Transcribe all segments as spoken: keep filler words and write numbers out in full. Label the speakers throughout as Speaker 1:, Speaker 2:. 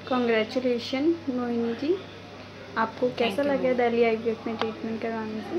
Speaker 1: Congratulation Mohini ji, आपको कैसा लगा दिल्ली आईवीएफ में ट्रीटमेंट करवाने से?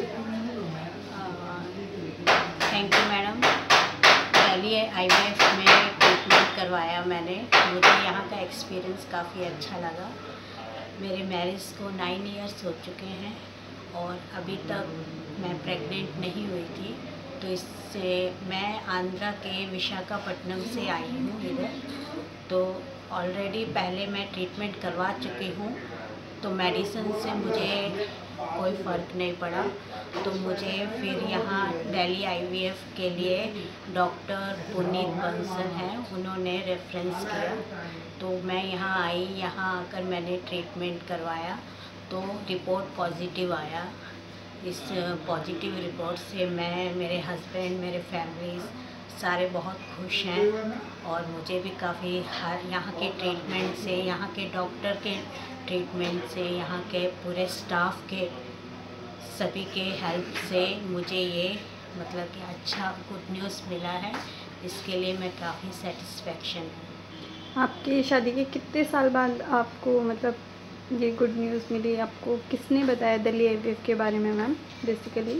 Speaker 2: Thank you madam. Delhi IVF में ट्रीटमेंट करवाया मैंने, मुझे यहाँ का एक्सपीरियंस काफ़ी अच्छा लगा। मेरे मैरिज को नाइन इयर्स हो चुके हैं और अभी तक मैं प्रेग्नेंट नहीं हुई थी, तो इससे मैं आंध्रा के विशाखापट्टनम से आई हूँ इधर। तो ऑलरेडी पहले मैं ट्रीटमेंट करवा चुकी हूँ, तो मेडिसिन से मुझे कोई फ़र्क नहीं पड़ा। तो मुझे फिर यहाँ दिल्ली आईवीएफ के लिए डॉक्टर पुनीत बंसल हैं, उन्होंने रेफरेंस किया, तो मैं यहाँ आई। यहाँ आकर मैंने ट्रीटमेंट करवाया तो रिपोर्ट पॉजिटिव आया। इस पॉजिटिव रिपोर्ट से मैं, मेरे हस्बैंड, मेरे फैमिली सारे बहुत खुश हैं और मुझे भी काफ़ी हर यहाँ के ट्रीटमेंट से, यहाँ के डॉक्टर के ट्रीटमेंट से, यहाँ के पूरे स्टाफ के सभी के हेल्प से मुझे ये मतलब कि अच्छा गुड न्यूज़ मिला है। इसके लिए मैं काफ़ी सेटिस्फेक्शन हूँ।
Speaker 1: आपकी शादी के कितने साल बाद आपको मतलब ये गुड न्यूज़ मिली? आपको किसने बताया दिल्ली आईवीएफ के बारे में मैम? बेसिकली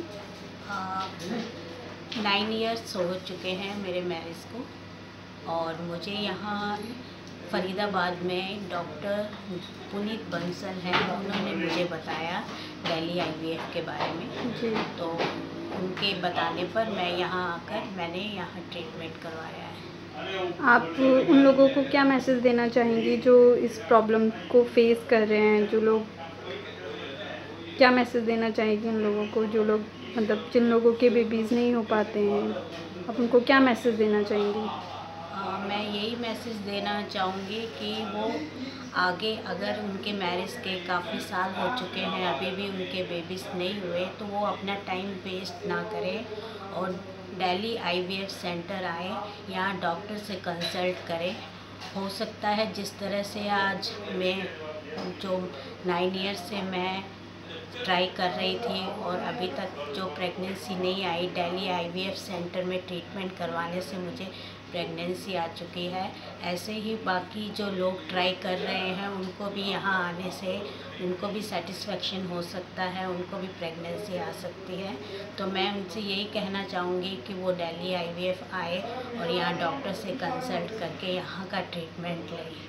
Speaker 2: नाइन इयर्स हो चुके हैं मेरे मैरिज को और मुझे यहाँ फरीदाबाद में डॉक्टर पुनीत बंसल हैं, उन्होंने मुझे बताया दिल्ली आईवीएफ के बारे में
Speaker 1: जी।
Speaker 2: तो उनके बताने पर मैं यहाँ आकर मैंने यहाँ ट्रीटमेंट करवाया है।
Speaker 1: आप उन लोगों को क्या मैसेज देना चाहेंगी जो इस प्रॉब्लम को फेस कर रहे हैं? जो लोग क्या मैसेज देना चाहेंगी उन लोगों को जो लोग मतलब जिन लोगों के बेबीज़ नहीं हो पाते हैं, आप उनको क्या मैसेज देना चाहेंगी?
Speaker 2: आ, मैं यही मैसेज देना चाहूँगी कि वो आगे, अगर उनके मैरिज के काफ़ी साल हो चुके हैं अभी भी उनके बेबीज़ नहीं हुए, तो वो अपना टाइम वेस्ट ना करें और दिल्ली आईवीएफ सेंटर आए, यहाँ डॉक्टर से कंसल्ट करें। हो सकता है जिस तरह से आज मैं जो नाइन ईयर्स से मैं ट्राई कर रही थी और अभी तक जो प्रेगनेंसी नहीं आई, दिल्ली आईवीएफ सेंटर में ट्रीटमेंट करवाने से मुझे प्रेगनेंसी आ चुकी है। ऐसे ही बाकी जो लोग ट्राई कर रहे हैं उनको भी यहाँ आने से उनको भी सेटिस्फेक्शन हो सकता है, उनको भी प्रेगनेंसी आ सकती है। तो मैं उनसे यही कहना चाहूँगी कि वो दिल्ली आईवीएफ आए और यहाँ डॉक्टर से कंसल्ट करके यहाँ का ट्रीटमेंट लें।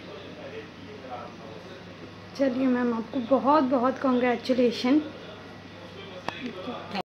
Speaker 1: चलिए मैम, आपको बहुत बहुत कॉन्ग्रेचुलेशन।